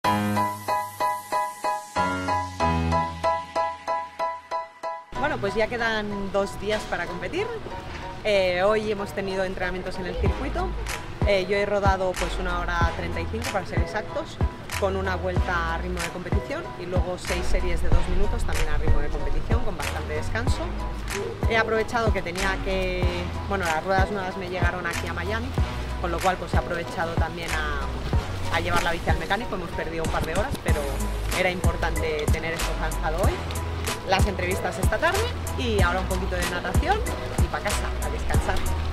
Bueno, pues ya quedan 2 días para competir. Hoy hemos tenido entrenamientos en el circuito. Yo he rodado pues 1 hora 35 para ser exactos, con una vuelta a ritmo de competición y luego 6 series de 2 minutos también a ritmo de competición con bastante descanso. He aprovechado que las ruedas nuevas me llegaron aquí a Miami, con lo cual pues he aprovechado también a llevar la bici al mecánico. Hemos perdido un par de horas, pero era importante tener esto zanjado hoy. Las entrevistas esta tarde y ahora un poquito de natación y para casa a descansar.